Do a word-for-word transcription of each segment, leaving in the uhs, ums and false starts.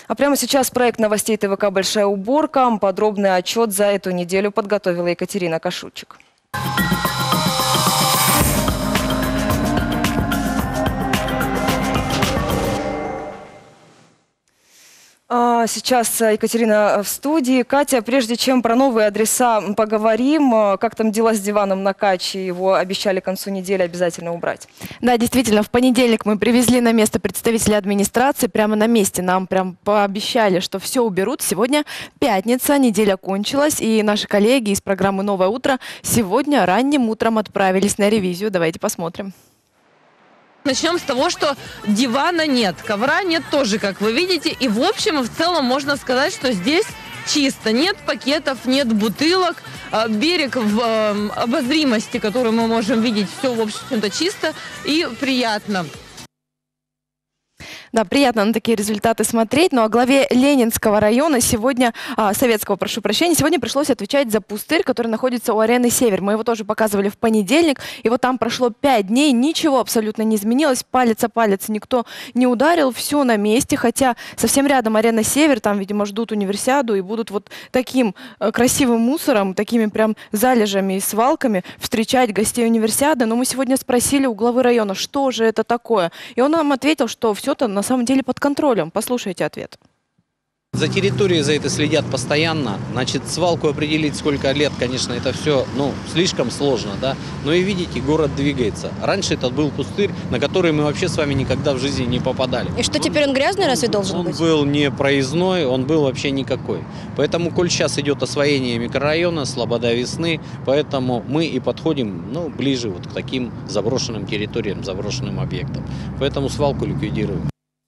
А прямо сейчас проект новостей ТВК «Большая уборка». Подробный отчет за эту неделю подготовила Екатерина Кашутчик. Сейчас Екатерина в студии. Катя, прежде чем про новые адреса поговорим, как там дела с диваном на Каче? Его обещали к концу недели обязательно убрать. Да, действительно, в понедельник мы привезли на место представителей администрации. Прямо на месте нам прям пообещали, что все уберут. Сегодня пятница, неделя кончилась, и наши коллеги из программы «Новое утро» сегодня ранним утром отправились на ревизию. Давайте посмотрим. Начнем с того, что дивана нет, ковра нет тоже, как вы видите. И в общем и в целом можно сказать, что здесь чисто. Нет пакетов, нет бутылок. Берег в обозримости, который мы можем видеть, все в общем-то чисто и приятно. Да, приятно на такие результаты смотреть. Ну а главе Ленинского района сегодня, а, Советского, прошу прощения, сегодня пришлось отвечать за пустырь, который находится у арены «Север». Мы его тоже показывали в понедельник. И вот там прошло пять дней, ничего абсолютно не изменилось. Палец о палец никто не ударил, все на месте. Хотя совсем рядом арена «Север», там, видимо, ждут универсиаду и будут вот таким э, красивым мусором, такими прям залежами и свалками встречать гостей универсиады. Но мы сегодня спросили у главы района, что же это такое. И он нам ответил, что все это на самом деле под контролем. Послушайте ответ. За территорией за это следят постоянно. Значит, свалку определить, сколько лет, конечно, это все, ну, слишком сложно, да. Но и видите, город двигается. Раньше это был пустырь, на который мы вообще с вами никогда в жизни не попадали. И что, теперь он грязный, разве должен он быть? Он был не проездной, он был вообще никакой. Поэтому, коль сейчас идет освоение микрорайона, слобода весны, поэтому мы и подходим, ну, ближе вот к таким заброшенным территориям, заброшенным объектам. Поэтому свалку ликвидируем.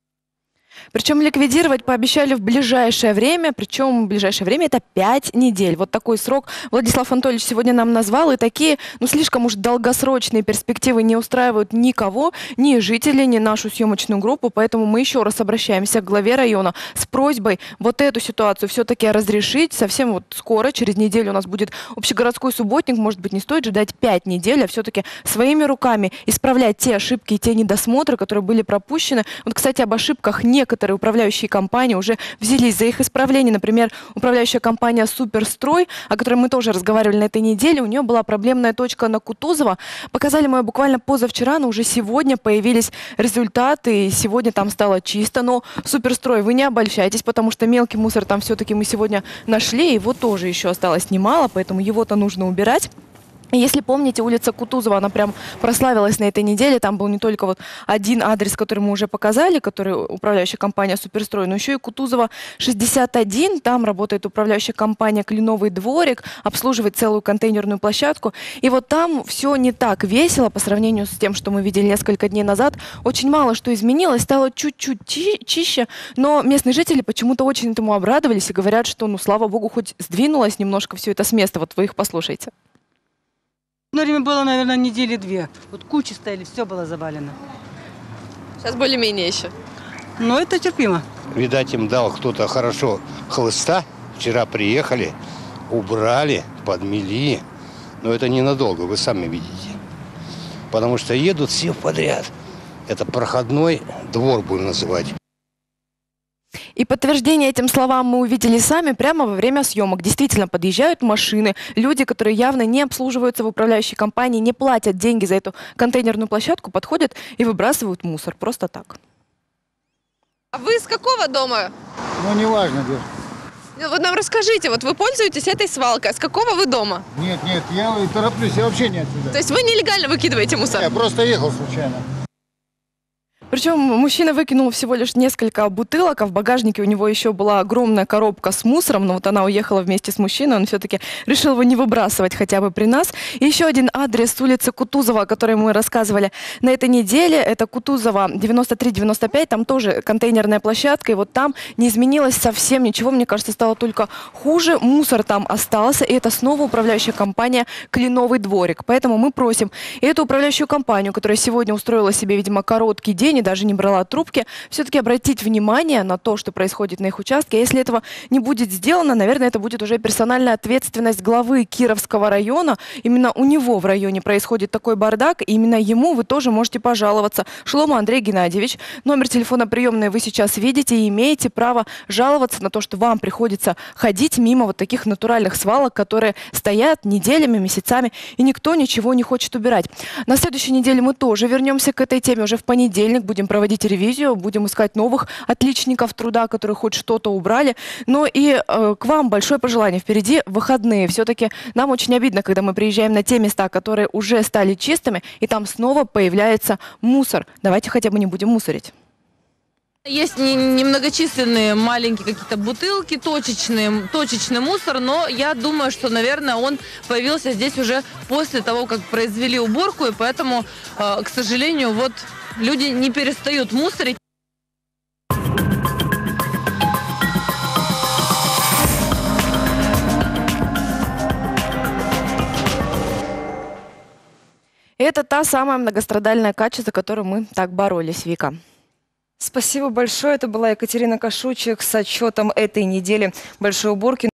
Причем ликвидировать пообещали в ближайшее время, причем в ближайшее время это пять недель. Вот такой срок Владислав Анатольевич сегодня нам назвал, и такие, ну, слишком уж долгосрочные перспективы не устраивают никого, ни жителей, ни нашу съемочную группу, поэтому мы еще раз обращаемся к главе района с просьбой вот эту ситуацию все-таки разрешить. Совсем вот скоро, через неделю у нас будет общегородской субботник, может быть, не стоит ждать пять недель, а все-таки своими руками исправлять те ошибки и те недосмотры, которые были пропущены. Вот, кстати, об ошибках некоторых Некоторые управляющие компании уже взялись за их исправление. Например, управляющая компания «Суперстрой», о которой мы тоже разговаривали на этой неделе, у нее была проблемная точка на Кутузова. Показали мы ее буквально позавчера, но уже сегодня появились результаты, и сегодня там стало чисто. Но «Суперстрой», вы не обольщайтесь, потому что мелкий мусор там все-таки мы сегодня нашли, его тоже еще осталось немало, поэтому его-то нужно убирать. Если помните, улица Кутузова, она прям прославилась на этой неделе. Там был не только вот один адрес, который мы уже показали, который управляющая компания «Суперстрой», но еще и Кутузова шестьдесят один. Там работает управляющая компания «Кленовый дворик», обслуживает целую контейнерную площадку. И вот там все не так весело по сравнению с тем, что мы видели несколько дней назад. Очень мало что изменилось, стало чуть-чуть чи чище, но местные жители почему-то очень этому обрадовались и говорят, что, ну, слава богу, хоть сдвинулось немножко все это с места. Вот вы их послушайте. Одно время было, наверное, недели две. Вот кучи стояли, все было завалено. Сейчас более-менее еще. Но это терпимо. Видать, им дал кто-то хорошо хлыста. Вчера приехали, убрали, подмели. Но это ненадолго, вы сами видите. Потому что едут все подряд. Это проходной двор, будем называть. И подтверждение этим словам мы увидели сами прямо во время съемок. Действительно, подъезжают машины, люди, которые явно не обслуживаются в управляющей компании, не платят деньги за эту контейнерную площадку, подходят и выбрасывают мусор. Просто так. А вы с какого дома? Ну, неважно, где. Вот нам расскажите, вот вы пользуетесь этой свалкой, с какого вы дома? Нет, нет, я тороплюсь, я вообще не отсюда. То есть вы нелегально выкидываете мусор? Я просто ехал случайно. Причем мужчина выкинул всего лишь несколько бутылок, а в багажнике у него еще была огромная коробка с мусором, но вот она уехала вместе с мужчиной, он все-таки решил его не выбрасывать хотя бы при нас. И еще один адрес улицы Кутузова, о которой мы рассказывали на этой неделе, это Кутузова девяносто три девяносто пять, там тоже контейнерная площадка, и вот там не изменилось совсем ничего, мне кажется, стало только хуже, мусор там остался, и это снова управляющая компания «Кленовый дворик». Поэтому мы просим и эту управляющую компанию, которая сегодня устроила себе, видимо, короткий день, и даже не брала трубки, все-таки обратить внимание на то, что происходит на их участке. Если этого не будет сделано, наверное, это будет уже персональная ответственность главы Кировского района. Именно у него в районе происходит такой бардак, и именно ему вы тоже можете пожаловаться. Шлома Андрей Геннадьевич, номер телефона приемной вы сейчас видите и имеете право жаловаться на то, что вам приходится ходить мимо вот таких натуральных свалок, которые стоят неделями, месяцами, и никто ничего не хочет убирать. На следующей неделе мы тоже вернемся к этой теме. Уже в понедельник будем проводить ревизию, будем искать новых отличников труда, которые хоть что-то убрали. Но и э, к вам большое пожелание. Впереди выходные. Все-таки нам очень обидно, когда мы приезжаем на те места, которые уже стали чистыми, и там снова появляется мусор. Давайте хотя бы не будем мусорить. Есть немногочисленные маленькие какие-то бутылки, точечные, точечный мусор, но я думаю, что, наверное, он появился здесь уже после того, как произвели уборку, и поэтому, к сожалению, вот люди не перестают мусорить. Это та самая многострадальная Кача, за которую мы так боролись, Вика. Спасибо большое. Это была Екатерина Кашучик с отчетом этой недели большой уборки.